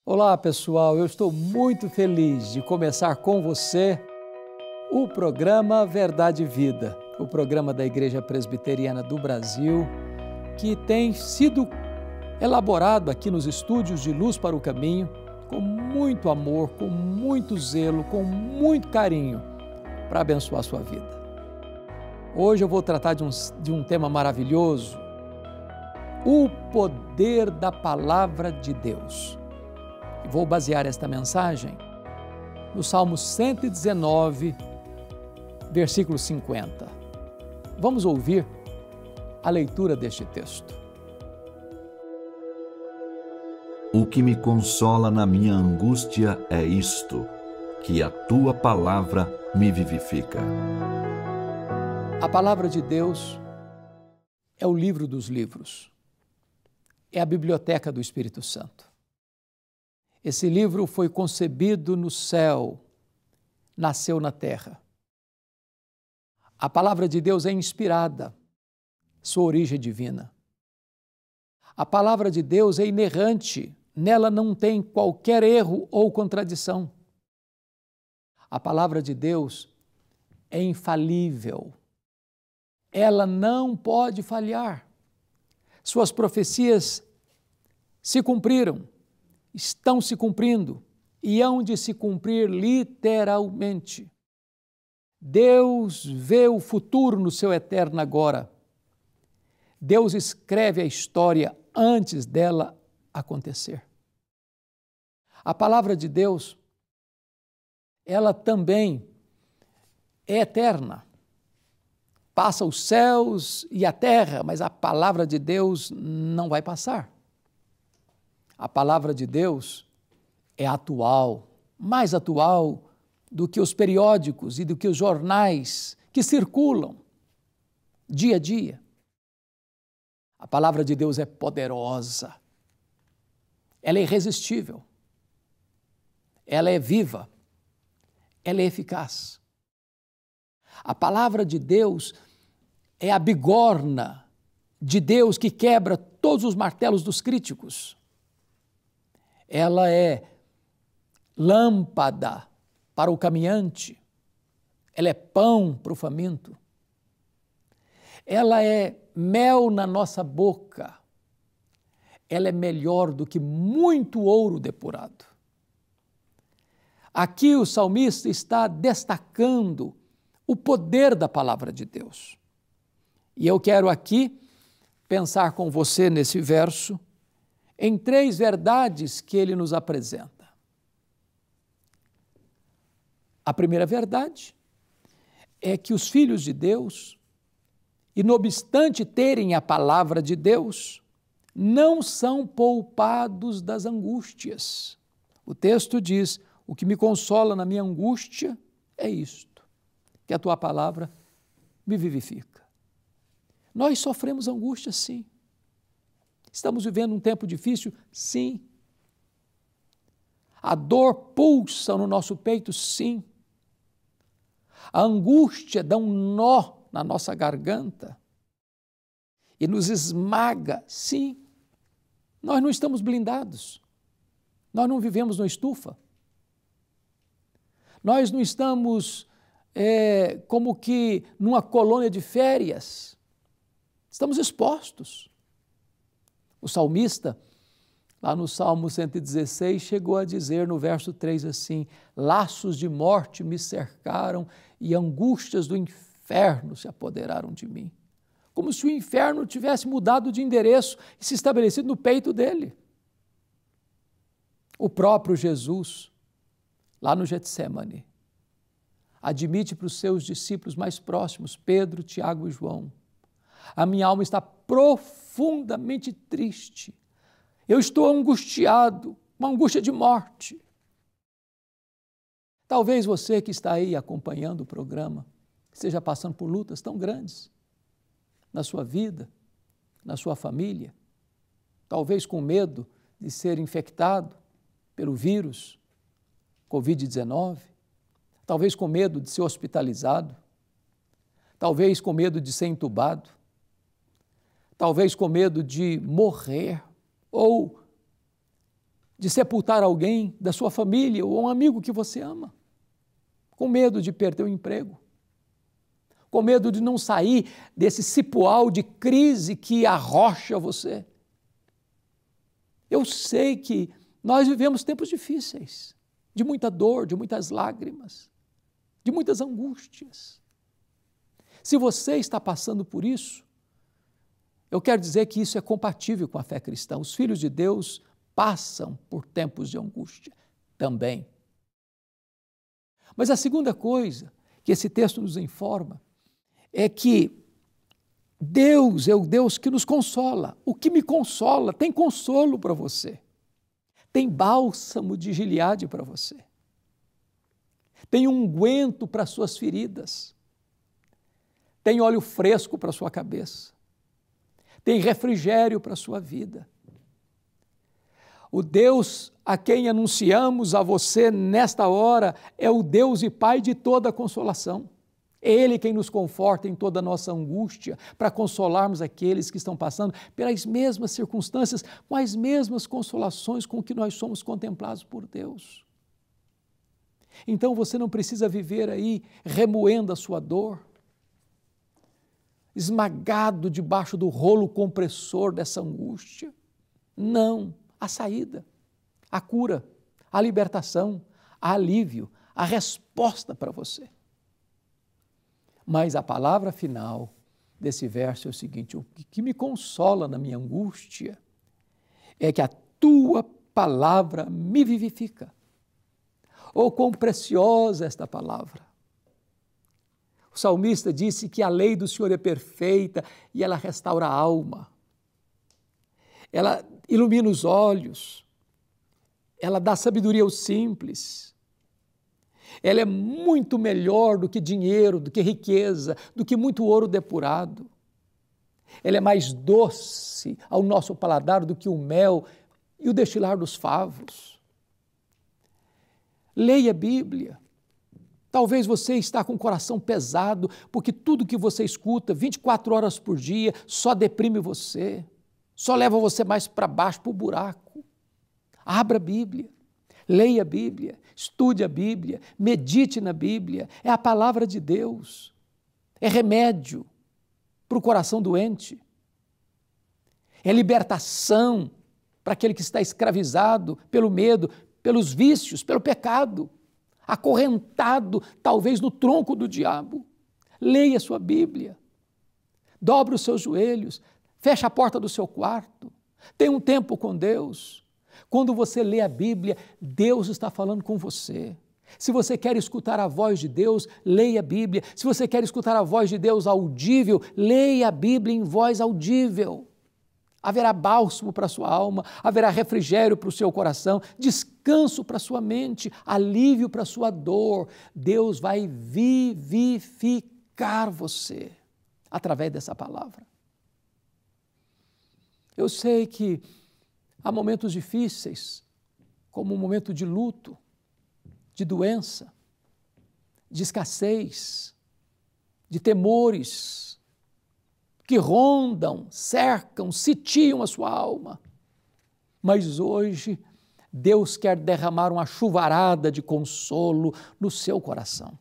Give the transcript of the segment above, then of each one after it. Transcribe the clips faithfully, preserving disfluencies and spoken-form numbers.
Olá pessoal, eu estou muito feliz de começar com você o programa Verdade e Vida, o programa da Igreja Presbiteriana do Brasil, que tem sido elaborado aqui nos estúdios de Luz para o Caminho, com muito amor, com muito zelo, com muito carinho, para abençoar a sua vida. Hoje eu vou tratar de um, de um tema maravilhoso, o poder da Palavra de Deus. Vou basear esta mensagem no Salmo cento e dezenove, versículo cinquenta. Vamos ouvir a leitura deste texto. O que me consola na minha angústia é isto, que a tua palavra me vivifica. A palavra de Deus é o livro dos livros, é a biblioteca do Espírito Santo. Esse livro foi concebido no céu, nasceu na terra. A palavra de Deus é inspirada, sua origem é divina. A palavra de Deus é inerrante, nela não tem qualquer erro ou contradição. A palavra de Deus é infalível. Ela não pode falhar. Suas profecias se cumpriram. Estão se cumprindo e hão de se cumprir literalmente. Deus vê o futuro no seu eterno agora. Deus escreve a história antes dela acontecer. A palavra de Deus, ela também é eterna. Passa os céus e a terra, mas a palavra de Deus não vai passar. A palavra de Deus é atual, mais atual do que os periódicos e do que os jornais que circulam dia a dia. A palavra de Deus é poderosa, ela é irresistível, ela é viva, ela é eficaz. A palavra de Deus é a bigorna de Deus que quebra todos os martelos dos críticos. Ela é lâmpada para o caminhante, ela é pão para o faminto, ela é mel na nossa boca, ela é melhor do que muito ouro depurado. Aqui o salmista está destacando o poder da palavra de Deus. E eu quero aqui pensar com você nesse verso em três verdades que ele nos apresenta. A primeira verdade é que os filhos de Deus, e não obstante terem a palavra de Deus, não são poupados das angústias. O texto diz: o que me consola na minha angústia é isto, que a tua palavra me vivifica. Nós sofremos angústia, sim. Estamos vivendo um tempo difícil? Sim. A dor pulsa no nosso peito? Sim. A angústia dá um nó na nossa garganta e nos esmaga? Sim. Nós não estamos blindados. Nós não vivemos numa estufa. Nós não estamos é, como que numa colônia de férias. Estamos expostos. O salmista, lá no Salmo cento e dezesseis, chegou a dizer no verso três assim: laços de morte me cercaram e angústias do inferno se apoderaram de mim. Como se o inferno tivesse mudado de endereço e se estabelecido no peito dele. O próprio Jesus, lá no Getsêmani, admite para os seus discípulos mais próximos, Pedro, Tiago e João: a minha alma está profundamente triste. Eu estou angustiado, uma angústia de morte. Talvez você que está aí acompanhando o programa esteja passando por lutas tão grandes na sua vida, na sua família, talvez com medo de ser infectado pelo vírus covid dezenove, talvez com medo de ser hospitalizado, talvez com medo de ser entubado, talvez com medo de morrer ou de sepultar alguém da sua família ou um amigo que você ama, com medo de perder o emprego, com medo de não sair desse cipoal de crise que arrocha você. Eu sei que nós vivemos tempos difíceis, de muita dor, de muitas lágrimas, de muitas angústias. Se você está passando por isso, eu quero dizer que isso é compatível com a fé cristã. Os filhos de Deus passam por tempos de angústia também. Mas a segunda coisa que esse texto nos informa é que Deus é o Deus que nos consola. O que me consola tem consolo para você. Tem bálsamo de Gileade para você. Tem unguento para suas feridas. Tem óleo fresco para sua cabeça. Tem refrigério para sua vida. O Deus a quem anunciamos a você nesta hora é o Deus e Pai de toda consolação. É Ele quem nos conforta em toda a nossa angústia, para consolarmos aqueles que estão passando pelas mesmas circunstâncias, com as mesmas consolações com que nós somos contemplados por Deus. Então você não precisa viver aí remoendo a sua dor, esmagado debaixo do rolo compressor dessa angústia. Não, a saída, a cura, a libertação, a alívio, a resposta para você. Mas a palavra final desse verso é o seguinte: o que me consola na minha angústia é que a tua palavra me vivifica. Oh, quão preciosa esta palavra! O salmista disse que a lei do Senhor é perfeita e ela restaura a alma. Ela ilumina os olhos, ela dá sabedoria aos simples. Ela é muito melhor do que dinheiro, do que riqueza, do que muito ouro depurado. Ela é mais doce ao nosso paladar do que o mel e o destilar dos favos. Leia a Bíblia. Talvez você está com o coração pesado, porque tudo que você escuta vinte e quatro horas por dia só deprime você, só leva você mais para baixo, para o buraco. Abra a Bíblia. Leia a Bíblia, estude a Bíblia, medite na Bíblia. É a palavra de Deus, é remédio para o coração doente, é libertação para aquele que está escravizado pelo medo, pelos vícios, pelo pecado, acorrentado talvez no tronco do diabo. Leia a sua Bíblia, dobre os seus joelhos, feche a porta do seu quarto, tenha um tempo com Deus. Quando você lê a Bíblia, Deus está falando com você. Se você quer escutar a voz de Deus, leia a Bíblia. Se você quer escutar a voz de Deus audível, leia a Bíblia em voz audível. Haverá bálsamo para a sua alma, haverá refrigério para o seu coração, descanso para a sua mente, alívio para a sua dor. Deus vai vivificar você através dessa palavra. Eu sei que há momentos difíceis, como um momento de luto, de doença, de escassez, de temores que rondam, cercam, sitiam a sua alma. Mas hoje Deus quer derramar uma chuvarada de consolo no seu coração.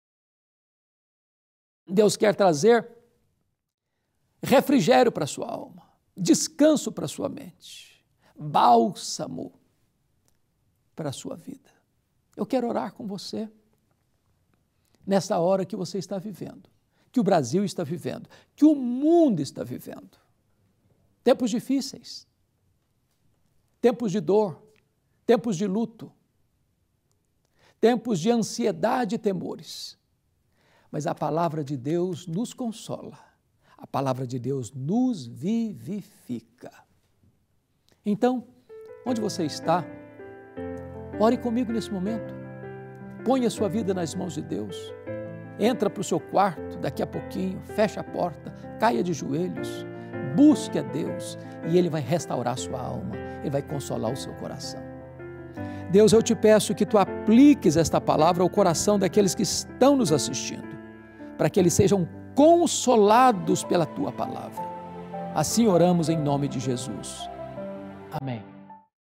Deus quer trazer refrigério para a sua alma, descanso para a sua mente, bálsamo para a sua vida. Eu quero orar com você nessa hora que você está vivendo, que o Brasil está vivendo, que o mundo está vivendo. Tempos difíceis, tempos de dor, tempos de luto, tempos de ansiedade e temores. Mas a palavra de Deus nos consola, a palavra de Deus nos vivifica. Então, onde você está, ore comigo nesse momento. Ponha a sua vida nas mãos de Deus. Entra para o seu quarto daqui a pouquinho, fecha a porta, caia de joelhos, busque a Deus e Ele vai restaurar a sua alma, Ele vai consolar o seu coração. Deus, eu te peço que Tu apliques esta palavra ao coração daqueles que estão nos assistindo, para que eles sejam consolados pela Tua palavra. Assim oramos em nome de Jesus. Amém.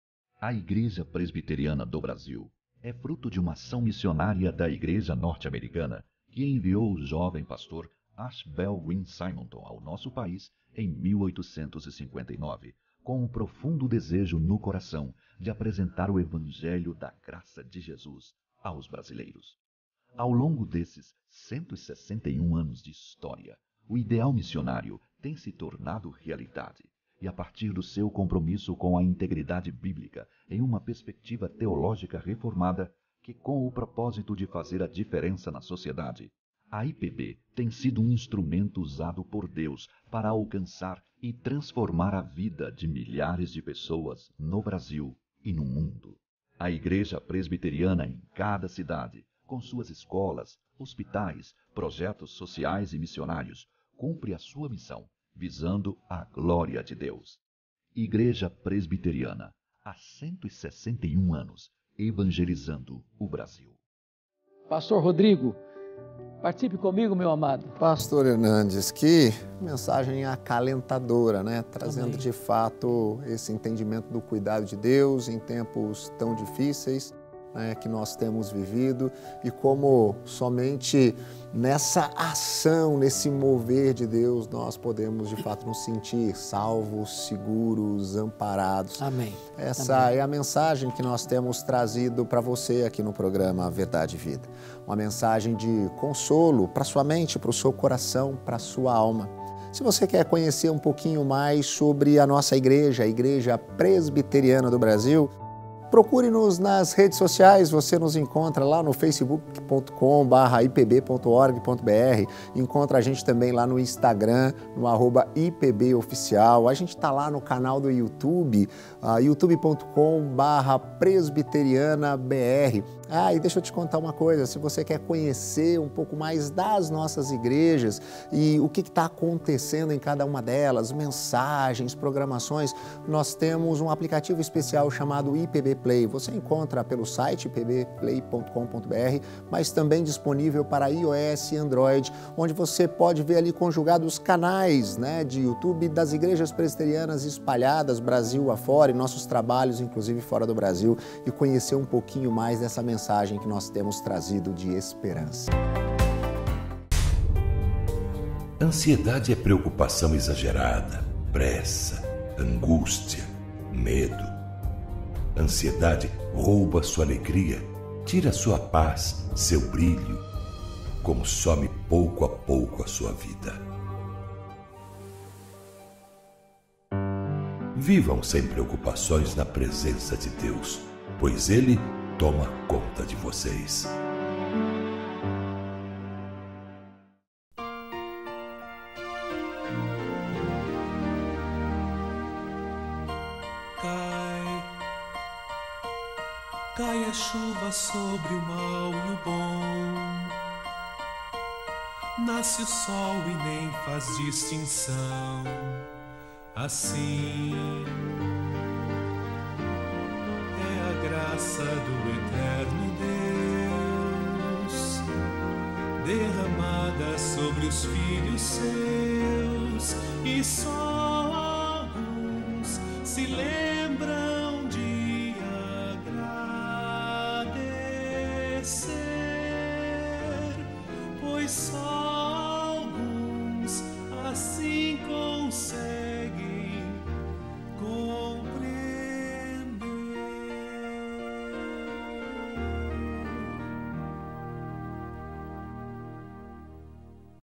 A Igreja Presbiteriana do Brasil é fruto de uma ação missionária da Igreja Norte-Americana que enviou o jovem pastor Ashbel Green Simonton ao nosso país em mil oitocentos e cinquenta e nove, com um profundo desejo no coração de apresentar o Evangelho da graça de Jesus aos brasileiros. Ao longo desses cento e sessenta e um anos de história, o ideal missionário tem se tornado realidade, e a partir do seu compromisso com a integridade bíblica em uma perspectiva teológica reformada, que com o propósito de fazer a diferença na sociedade, a I P B tem sido um instrumento usado por Deus para alcançar e transformar a vida de milhares de pessoas no Brasil e no mundo. A Igreja Presbiteriana em cada cidade, com suas escolas, hospitais, projetos sociais e missionários, cumpre a sua missão, visando a glória de Deus. Igreja Presbiteriana, há cento e sessenta e um anos, evangelizando o Brasil. Pastor Rodrigo, participe comigo, meu amado. Pastor Hernandes, que mensagem acalentadora, né? Trazendo Amém. De fato esse entendimento do cuidado de Deus em tempos tão difíceis, né, que nós temos vivido, e como somente nessa ação, nesse mover de Deus, nós podemos de fato nos sentir salvos, seguros, amparados. Amém. Essa Amém. é a mensagem que nós temos trazido para você aqui no programa Verdade e Vida. Uma mensagem de consolo para sua mente, para o seu coração, para a sua alma. Se você quer conhecer um pouquinho mais sobre a nossa igreja, a Igreja Presbiteriana do Brasil, procure-nos nas redes sociais, você nos encontra lá no facebook ponto com barra i p b ponto org ponto b r, encontra a gente também lá no Instagram, no arroba I P B Oficial, a gente está lá no canal do YouTube, uh, youtube ponto com barra presbiteriana b r. Ah, e deixa eu te contar uma coisa, se você quer conhecer um pouco mais das nossas igrejas e o que está acontecendo em cada uma delas, mensagens, programações, nós temos um aplicativo especial chamado I P B Play. Você encontra pelo site i p b play ponto com ponto b r, mas também disponível para iOS e Android, onde você pode ver ali conjugados os canais, né, de YouTube das igrejas presbiterianas espalhadas Brasil afora e nossos trabalhos, inclusive fora do Brasil, e conhecer um pouquinho mais dessa mensagem que nós temos trazido de esperança. Ansiedade é preocupação exagerada, pressa, angústia, medo. Ansiedade rouba sua alegria, tira sua paz, seu brilho, consome pouco a pouco a sua vida. Vivam sem preocupações na presença de Deus, pois Ele toma conta de vocês. Cai a chuva sobre o mal e o bom, nasce o sol e nem faz distinção. Assim é a graça do eterno Deus, derramada sobre os filhos seus, e só alguns se lembram